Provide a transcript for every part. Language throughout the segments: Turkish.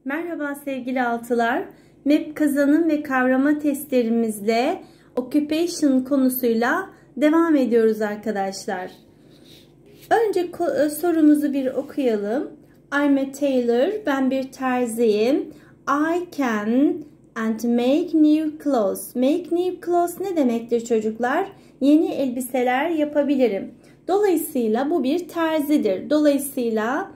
Merhaba sevgili altılar. MEP kazanım ve kavrama testlerimizle occupation konusuyla devam ediyoruz arkadaşlar. Önce sorumuzu bir okuyalım. I'm a tailor. Ben bir terziyim. I can and make new clothes. Make new clothes ne demektir çocuklar? Yeni elbiseler yapabilirim. Dolayısıyla bu bir terzidir. Dolayısıyla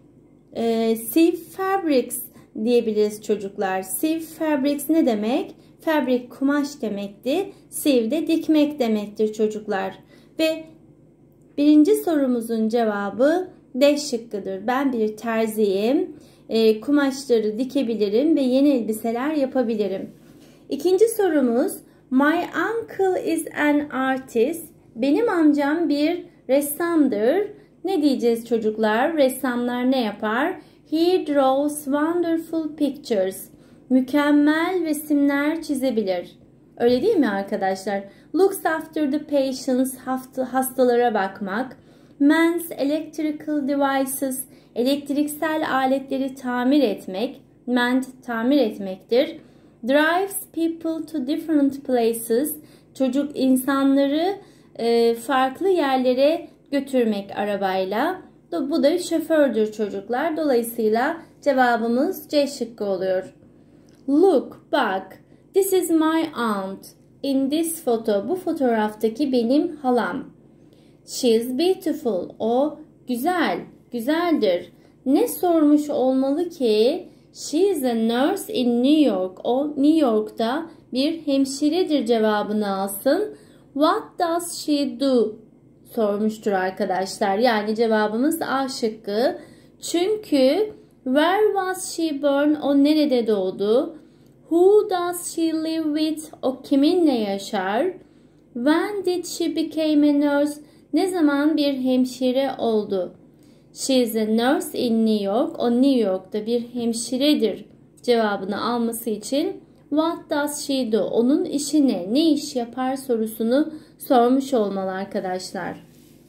sew fabrics diyebiliriz çocuklar. Sew fabrics ne demek? Fabric kumaş demekti. Sew de dikmek demektir çocuklar. Ve birinci sorumuzun cevabı D şıkkıdır. Ben bir terziyim. Kumaşları dikebilirim ve yeni elbiseler yapabilirim. İkinci sorumuz My uncle is an artist. Benim amcam bir ressamdır. Ne diyeceğiz çocuklar? Ressamlar ne yapar? He draws wonderful pictures. Mükemmel resimler çizebilir. Öyle değil mi arkadaşlar? Looks after the patients. Hastalara bakmak. Mends electrical devices. Elektriksel aletleri tamir etmek. Mend tamir etmektir. Drives people to different places. Çocuk insanları farklı yerlere götürmek arabayla. Bu da şofördür çocuklar. Dolayısıyla cevabımız C şıkkı oluyor. Look, bak. This is my aunt. In this photo. Bu fotoğraftaki benim halam. She is beautiful. O güzel. Güzeldir. Ne sormuş olmalı ki? She is a nurse in New York. O New York'ta bir hemşiredir cevabını alsın. What does she do? Sormuştur arkadaşlar. Yani cevabımız A şıkkı. Çünkü where was she born? O nerede doğdu? Who does she live with? O kiminle yaşar? When did she become a nurse? Ne zaman bir hemşire oldu? She is a nurse in New York. O New York'ta bir hemşiredir cevabını alması için what does she do? Onun işi ne? Ne iş yapar sorusunu sormuş olmalı arkadaşlar.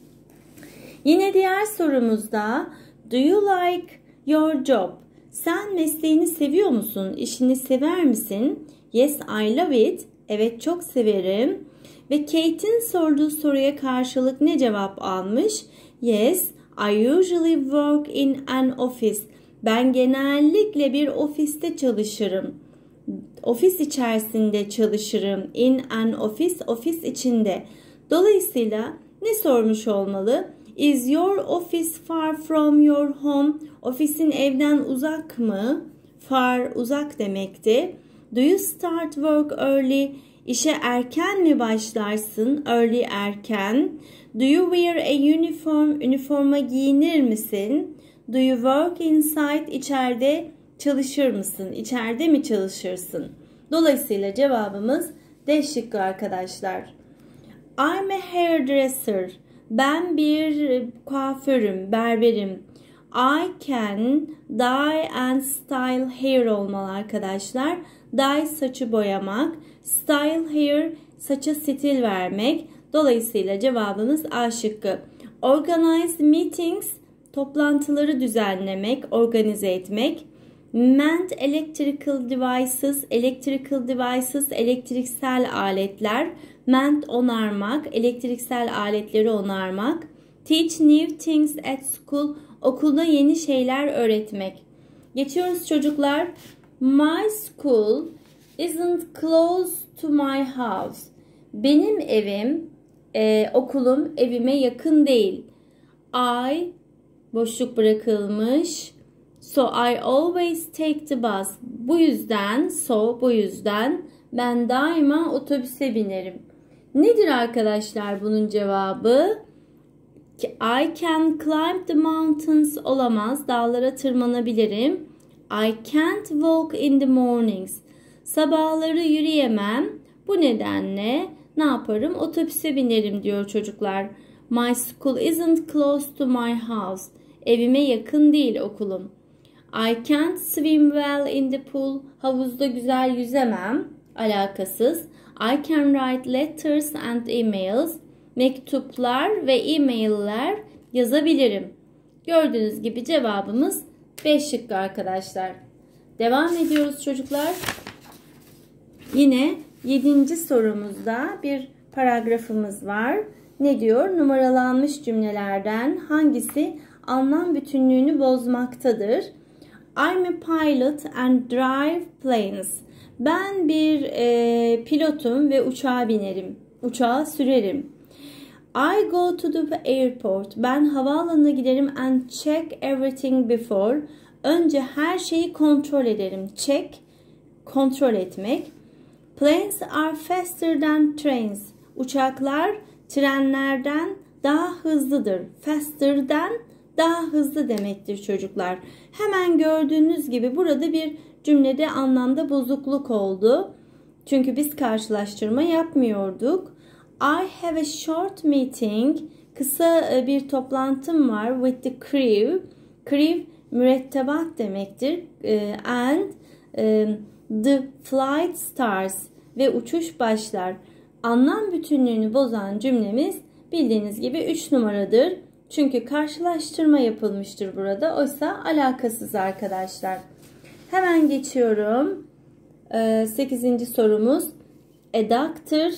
Yine diğer sorumuzda do you like your job? Sen mesleğini seviyor musun? İşini sever misin? Yes, I love it. Evet, çok severim. Ve Kate'in sorduğu soruya karşılık ne cevap almış? Yes, I usually work in an office. Ben genellikle bir ofiste çalışırım. Ofis içerisinde çalışırım. In an office, ofis içinde. Dolayısıyla ne sormuş olmalı? Is your office far from your home? Ofisin evden uzak mı? Far, uzak demekti. Do you start work early? İşe erken mi başlarsın? Early, erken. Do you wear a uniform? Üniforma giyinir misin? Do you work inside? İçeride çalışır mısın? İçeride mi çalışırsın? Dolayısıyla cevabımız D şıkkı arkadaşlar. I'm a hairdresser. Ben bir kuaförüm, berberim. I can dye and style hair olmalı arkadaşlar. Dye saçı boyamak. Style hair saça stil vermek. Dolayısıyla cevabımız A şıkkı. Organize meetings toplantıları düzenlemek, organize etmek. Mend electrical devices, electrical devices elektriksel aletler. Mend onarmak, elektriksel aletleri onarmak. Teach new things at school, okulda yeni şeyler öğretmek. Geçiyoruz çocuklar. My school isn't close to my house. Benim evim, okulum evime yakın değil. I boşluk bırakılmış. So I always take the bus. Bu yüzden ben daima otobüse binerim. Nedir arkadaşlar bunun cevabı? I can climb the mountains olamaz. Dağlara tırmanabilirim. I can't walk in the mornings. Sabahları yürüyemem. Bu nedenle ne yaparım? Otobüse binerim diyor çocuklar. My school isn't close to my house. Evime yakın değil okulum. I can't swim well in the pool. Havuzda güzel yüzemem. Alakasız. I can write letters and emails. Mektuplar ve e-mailler yazabilirim. Gördüğünüz gibi cevabımız B şıkkı arkadaşlar. Devam ediyoruz çocuklar. Yine 7. sorumuzda bir paragrafımız var. Ne diyor? Numaralanmış cümlelerden hangisi anlam bütünlüğünü bozmaktadır? I'm a pilot and drive planes. Ben bir pilotum ve uçağa binerim. Uçağı sürerim. I go to the airport. Ben havaalanına giderim and check everything before. Önce her şeyi kontrol ederim. Check, kontrol etmek. Planes are faster than trains. Uçaklar trenlerden daha hızlıdır. Faster'dan daha hızlı demektir çocuklar. Hemen gördüğünüz gibi burada bir cümlede anlamda bozukluk oldu. Çünkü biz karşılaştırma yapmıyorduk. I have a short meeting. Kısa bir toplantım var with the crew. Crew mürettebat demektir. And the flight starts. Ve uçuş başlar. Anlam bütünlüğünü bozan cümlemiz bildiğiniz gibi 3 numaradır. Çünkü karşılaştırma yapılmıştır burada. Oysa alakasız arkadaşlar. Hemen geçiyorum. 8. sorumuz. A doctor.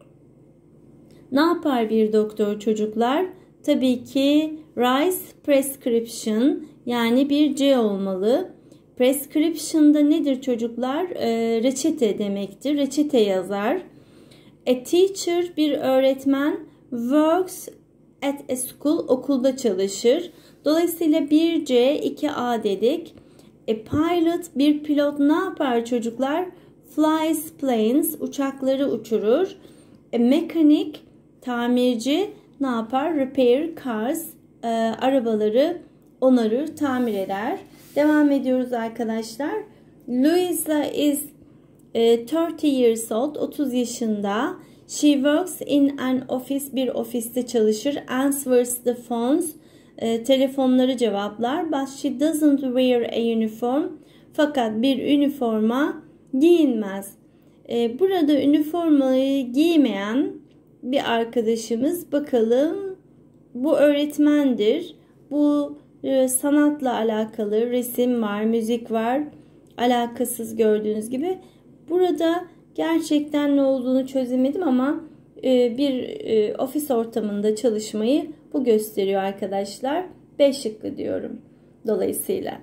Ne yapar bir doktor çocuklar? Tabii ki writes prescription, yani bir C olmalı. Prescription da nedir çocuklar? Reçete demektir. Reçete yazar. A teacher bir öğretmen, works at a school okulda çalışır. Dolayısıyla 1C 2A dedik. A pilot bir pilot ne yapar çocuklar? Flies planes uçakları uçurur. A mechanic tamirci ne yapar? Repair cars arabaları onarır, tamir eder. Devam ediyoruz arkadaşlar. Louisa is 30 years old, 30 yaşında. She works in an office, bir ofiste çalışır. Answers the phones, telefonları cevaplar. But she doesn't wear a uniform. Fakat bir üniforma giyinmez. Burada üniformayı giymeyen bir arkadaşımız, bakalım, bu öğretmendir. Bu sanatla alakalı, resim var, müzik var. Alakasız gördüğünüz gibi. Burada gerçekten ne olduğunu çözemedim ama bir ofis ortamında çalışmayı bu gösteriyor arkadaşlar. B şıkkı diyorum dolayısıyla.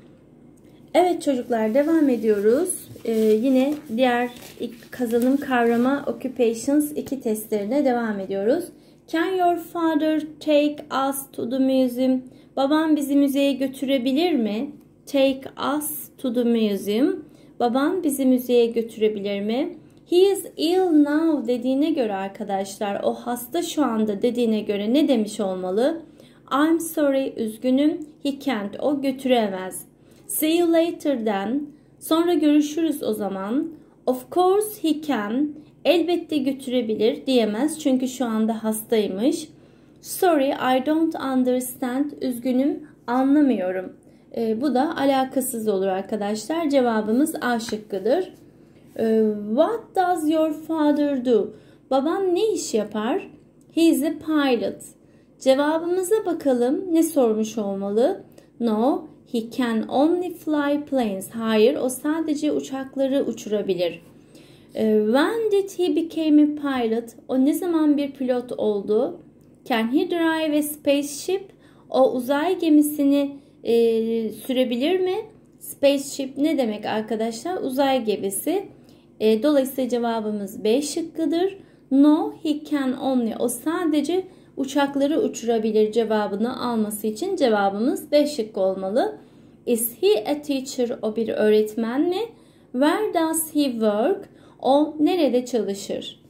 Evet çocuklar, devam ediyoruz. Yine diğer kazanım kavrama occupations 2 testlerine devam ediyoruz. Can your father take us to the museum? Babam bizi müzeye götürebilir mi? Take us to the museum. Babam bizi müzeye götürebilir mi? He is ill now dediğine göre arkadaşlar, o hasta şu anda dediğine göre ne demiş olmalı? I'm sorry, üzgünüm. He can't, o götüremez. See you later'den sonra görüşürüz o zaman. Of course he can, elbette götürebilir diyemez çünkü şu anda hastaymış. Sorry, I don't understand, üzgünüm, anlamıyorum. Bu da alakasız olur arkadaşlar. Cevabımız A şıkkıdır. What does your father do? Babam ne iş yapar? He is a pilot. Cevabımıza bakalım, ne sormuş olmalı? No, he can only fly planes. Hayır, o sadece uçakları uçurabilir. When did he become a pilot? O ne zaman bir pilot oldu? Can he drive a spaceship? O uzay gemisini sürebilir mi? Spaceship ne demek arkadaşlar? Uzay gemisi. Dolayısıyla cevabımız B şıkkıdır. No, he can only. O sadece uçakları uçurabilir cevabını alması için cevabımız B şıkkı olmalı. Is he a teacher? O bir öğretmen mi? Where does he work? O nerede çalışır?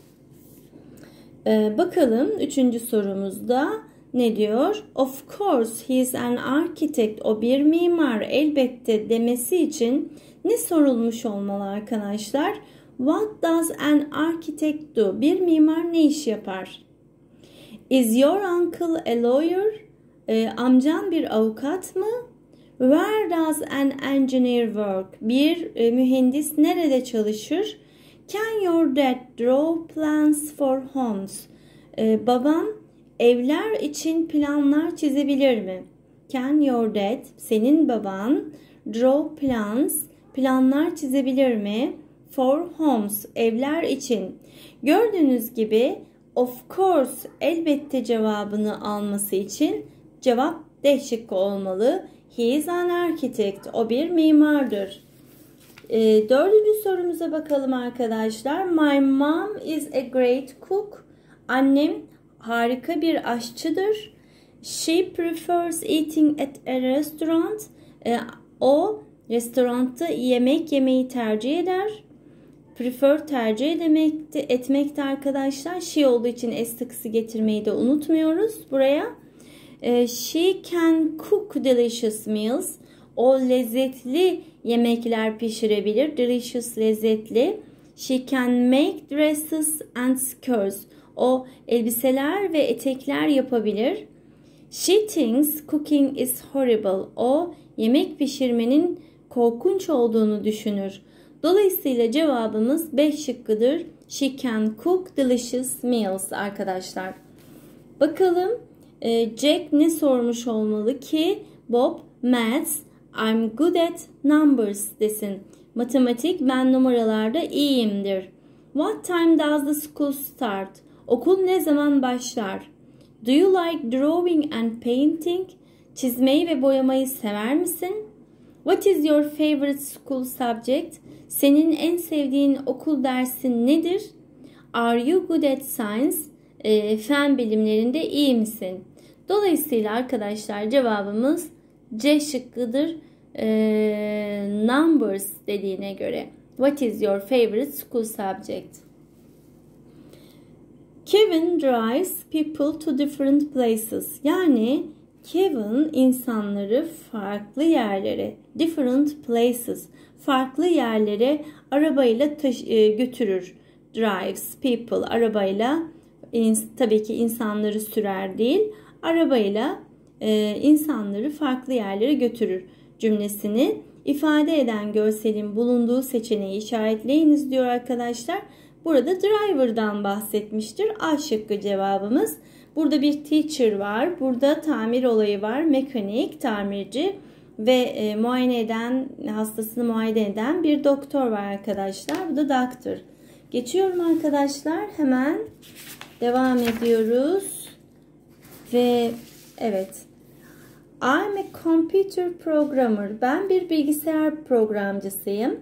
Bakalım 3. sorumuzda ne diyor? Of course he is an architect. O bir mimar elbette demesi için ne sorulmuş olmalı arkadaşlar? What does an architect do? Bir mimar ne iş yapar? Is your uncle a lawyer? Amcan bir avukat mı? Where does an engineer work? Bir mühendis nerede çalışır? Can your dad draw plans for homes? Babam evler için planlar çizebilir mi? Can your dad, senin baban, draw plans, planlar çizebilir mi? For homes, evler için. Gördüğünüz gibi of course, elbette cevabını alması için cevap D şıkkı olmalı. He is an architect, o bir mimardır. Dördüncü sorumuza bakalım arkadaşlar. My mom is a great cook. Annem harika bir aşçıdır. She prefers eating at a restaurant. O restoranda yemek yemeyi tercih eder. Prefer tercih etmekte arkadaşlar. She olduğu için s takısı getirmeyi de unutmuyoruz buraya. She can cook delicious meals. O lezzetli yemekler pişirebilir. Delicious, lezzetli. She can make dresses and skirts. O elbiseler ve etekler yapabilir. She thinks cooking is horrible. O yemek pişirmenin korkunç olduğunu düşünür. Dolayısıyla cevabımız 5 şıkkıdır. She can cook delicious meals arkadaşlar. Bakalım Jack ne sormuş olmalı ki Bob maths I'm good at numbers desin. Matematik, ben numaralarda iyiyimdir. What time does the school start? Okul ne zaman başlar? Do you like drawing and painting? Çizmeyi ve boyamayı sever misin? What is your favorite school subject? Senin en sevdiğin okul dersin nedir? Are you good at science? Fen bilimlerinde iyi misin? Dolayısıyla arkadaşlar cevabımız C şıkkıdır. Numbers dediğine göre. What is your favorite school subject? Kevin drives people to different places. Yani Kevin insanları farklı yerlere, different places, farklı yerlere arabayla götürür. Drives people, arabayla, tabii ki insanları sürer değil, arabayla insanları farklı yerlere götürür cümlesini ifade eden görselin bulunduğu seçeneği işaretleyiniz diyor arkadaşlar. Burada driver'dan bahsetmiştir. A şıkkı cevabımız. Burada bir teacher var. Burada tamir olayı var. Mekanik, tamirci ve muayene eden, hastasını muayene eden bir doktor var arkadaşlar. Bu da doctor. Geçiyorum arkadaşlar. Hemen devam ediyoruz. Ve evet. I'm a computer programmer. Ben bir bilgisayar programcısıyım.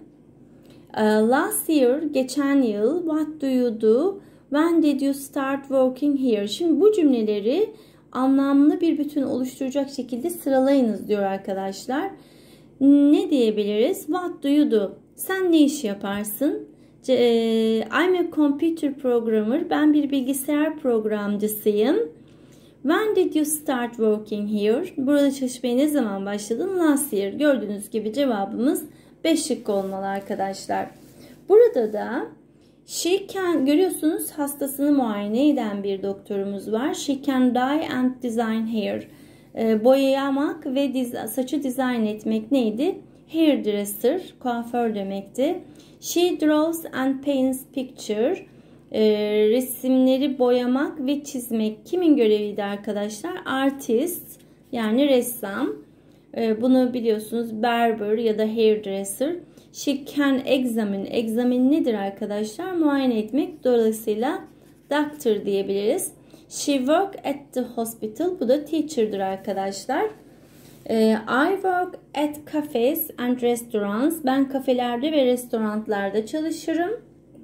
Last year, geçen yıl, what do you do? When did you start working here? Şimdi bu cümleleri anlamlı bir bütün oluşturacak şekilde sıralayınız diyor arkadaşlar. Ne diyebiliriz? What do you do? Sen ne iş yaparsın? I'm a computer programmer. Ben bir bilgisayar programcısıyım. When did you start working here? Burada çalışmaya ne zaman başladın? Last year. Gördüğünüz gibi cevabımız 5 şık olmalı arkadaşlar. Burada da she can, görüyorsunuz hastasını muayene eden bir doktorumuz var. She can dye and design hair. Boyamak ve saçı dizayn etmek neydi? Hairdresser, kuaför demekti. She draws and paints picture. Resimleri boyamak ve çizmek kimin göreviydi arkadaşlar? Artist, yani ressam. Bunu biliyorsunuz, barber ya da hairdresser. She can examine. Examine nedir arkadaşlar? Muayene etmek. Dolayısıyla doctor diyebiliriz. She work at the hospital. Bu da teacher'dır arkadaşlar. I work at cafes and restaurants. Ben kafelerde ve restoranlarda çalışırım.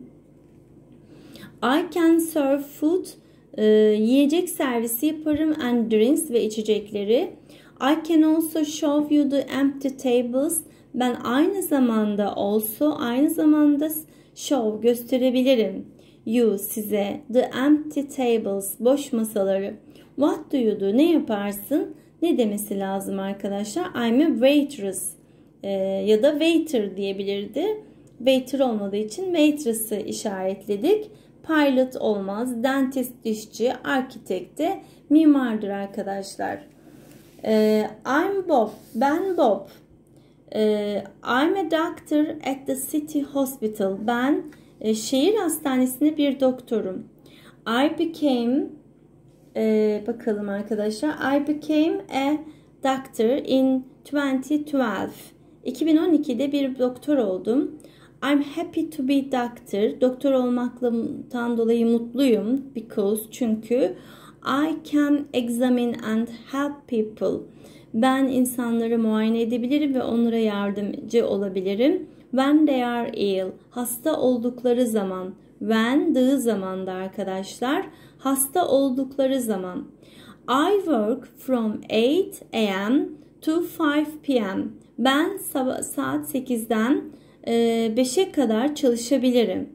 I can serve food. Yiyecek servisi yaparım and drinks ve içecekleri. I can also show you the empty tables. Ben aynı zamanda show gösterebilirim. You, size. The empty tables, boş masaları. What do you do? Ne yaparsın? Ne demesi lazım arkadaşlar? I'm a waitress. Ya da waiter diyebilirdi. Waiter olmadığı için waitress'ı işaretledik. Pilot olmaz. Dentist, dişçi, architect de mimardır arkadaşlar. I'm Bob. Ben Bob. I'm a doctor at the city hospital. Ben şehir hastanesinde bir doktorum. I became bakalım arkadaşlar. I became a doctor in 2012. 2012'de bir doktor oldum. I'm happy to be doctor. Doktor olmaktan dolayı mutluyum. Çünkü I can examine and help people. Ben insanları muayene edebilirim ve onlara yardımcı olabilirim. When they are ill. Hasta oldukları zaman. When dığı zamanda arkadaşlar. Hasta oldukları zaman. I work from 8 a.m. to 5 p.m. Ben saat 8'den 5'e kadar çalışabilirim.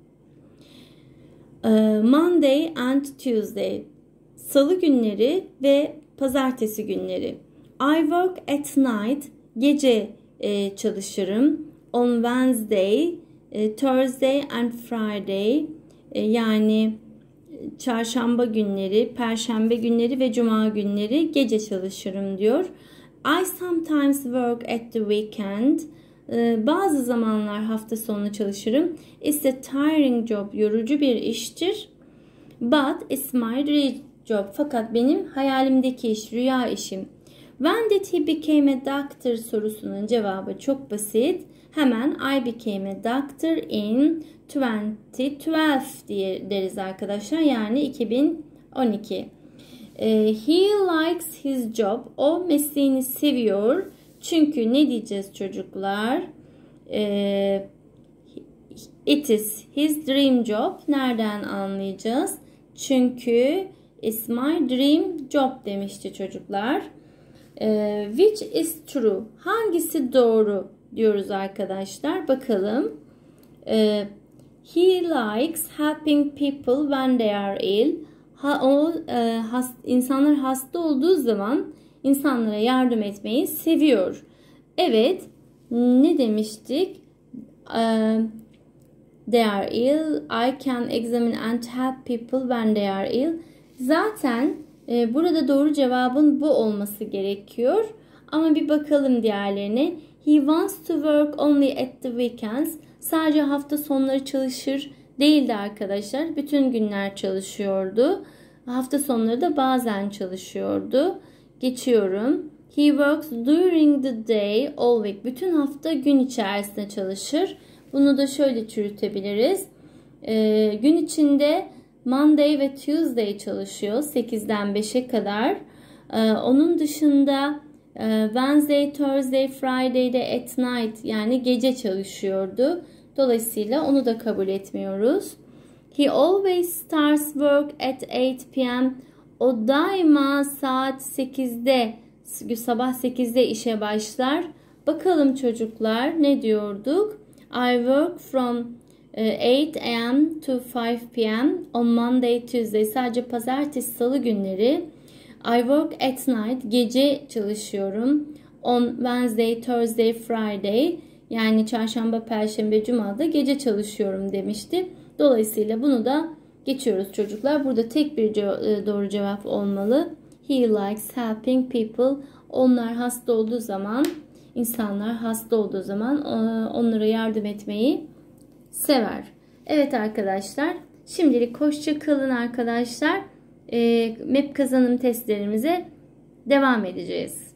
Monday and Tuesday. Salı günleri ve pazartesi günleri. I work at night. Gece çalışırım. On Wednesday, Thursday and Friday. Yani çarşamba günleri, perşembe günleri ve cuma günleri gece çalışırım diyor. I sometimes work at the weekend. Bazı zamanlar hafta sonu çalışırım. It's a tiring job. Yorucu bir iştir. But it's my dream job. Fakat benim hayalimdeki iş, rüya işim. When did he became a doctor sorusunun cevabı çok basit. Hemen I became a doctor in 2012 diye deriz arkadaşlar. Yani 2012. He likes his job. O mesleğini seviyor. Çünkü ne diyeceğiz çocuklar? It is his dream job. Nereden anlayacağız? Çünkü it's my dream job demişti çocuklar. Which is true? Hangisi doğru diyoruz arkadaşlar? Bakalım. He likes helping people when they are ill. İnsanlar hasta olduğu zaman insanlara yardım etmeyi seviyor. Evet. Ne demiştik? They are ill. I can examine and help people when they are ill. Zaten burada doğru cevabın bu olması gerekiyor. Ama bir bakalım diğerlerine. He wants to work only at the weekends. Sadece hafta sonları çalışır değildi arkadaşlar. Bütün günler çalışıyordu. Hafta sonları da bazen çalışıyordu. Geçiyorum. He works during the day all week. Bütün hafta gün içerisinde çalışır. Bunu da şöyle çürütebiliriz. Gün içinde Monday ve Tuesday çalışıyor. 8'den 5'e kadar. Onun dışında Wednesday, Thursday, Friday'de at night yani gece çalışıyordu. Dolayısıyla onu da kabul etmiyoruz. He always starts work at 8 p.m. O daima saat 8'de, sabah 8'de işe başlar. Bakalım çocuklar ne diyorduk? I work from 8 a.m. to 5 p.m. on Monday, Tuesday. Sadece pazartesi, salı günleri. I work at night. Gece çalışıyorum. On Wednesday, Thursday, Friday. Yani çarşamba, perşembe, cumada gece çalışıyorum demişti. Dolayısıyla bunu da geçiyoruz çocuklar. Burada tek bir doğru cevap olmalı. He likes helping people. Onlar hasta olduğu zaman, insanlar hasta olduğu zaman onlara yardım etmeyi sever. Evet arkadaşlar. Şimdilik hoşça kalın arkadaşlar. MEP kazanım testlerimize devam edeceğiz.